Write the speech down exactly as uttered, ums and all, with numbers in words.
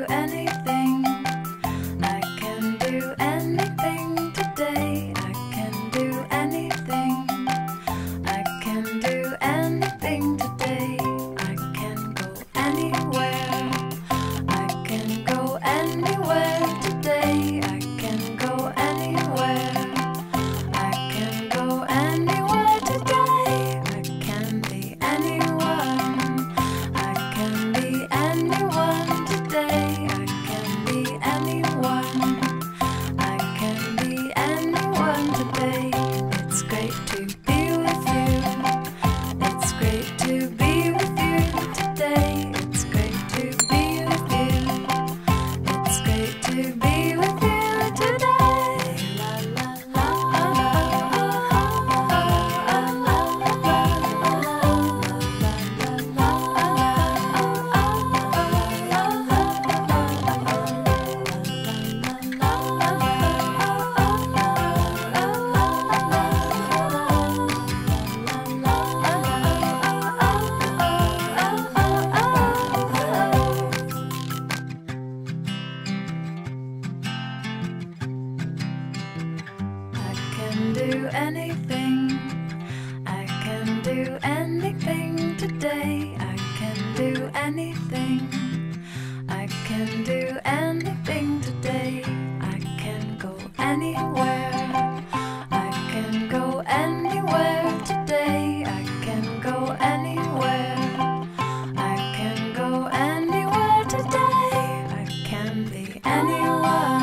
do anything. I can do anything today. I can do anything. I can do anything today. I can go anywhere. I can go anywhere today. I can go anywhere. I can go anywhere today. I can be anyone. I can be anyone today. I can be anyone. I can be anyone today. It's great to be with you. It's great to be with you today. It's great to be with you. It's great to be with you today. La la la I can do anything. I can do anything today. I can do anything. I can do anything today. I can go anywhere. I can go anywhere today. I can go anywhere. I can go anywhere today. I can be anyone.